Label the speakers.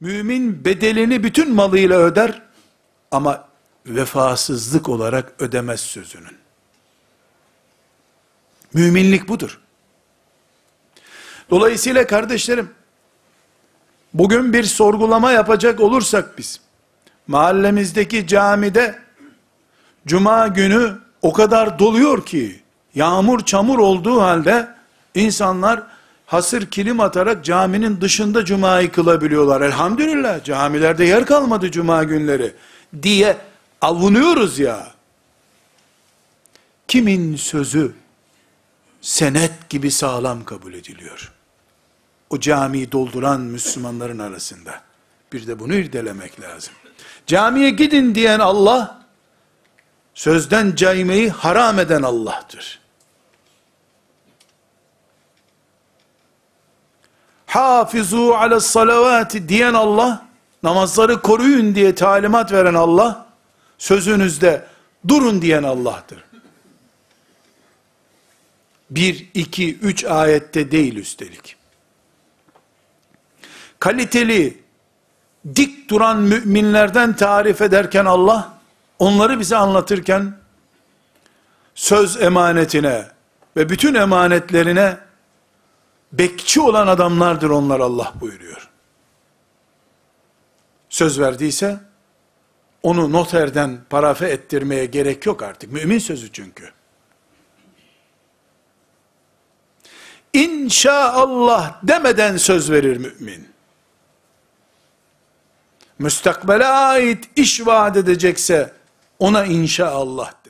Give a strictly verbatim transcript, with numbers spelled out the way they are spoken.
Speaker 1: Mümin bedelini bütün malıyla öder ama vefasızlık olarak ödemez sözünün. Müminlik budur. Dolayısıyla kardeşlerim, bugün bir sorgulama yapacak olursak biz, mahallemizdeki camide cuma günü o kadar doluyor ki, yağmur çamur olduğu halde insanlar hasır kilim atarak caminin dışında cumayı kılabiliyorlar. Elhamdülillah, camilerde yer kalmadı cuma günleri diye avunuyoruz ya. Kimin sözü senet gibi sağlam kabul ediliyor? O camiyi dolduran Müslümanların arasında. Bir de bunu irdelemek lazım. Camiye gidin diyen Allah, sözden caymayı haram eden Allah'tır. Hafizu alas salavati diyen Allah, namazları koruyun diye talimat veren Allah, sözünüzde durun diyen Allah'tır. Bir, iki, üç ayette değil üstelik. Kaliteli, dik duran müminlerden tarif ederken Allah, onları bize anlatırken, söz emanetine ve bütün emanetlerine bekçi olan adamlardır onlar Allah buyuruyor. Söz verdiyse, onu noterden parafe ettirmeye gerek yok artık. Mümin sözü çünkü. İnşaallah demeden söz verir mümin. Müstakbele ait iş vaat edecekse, ona inşaallah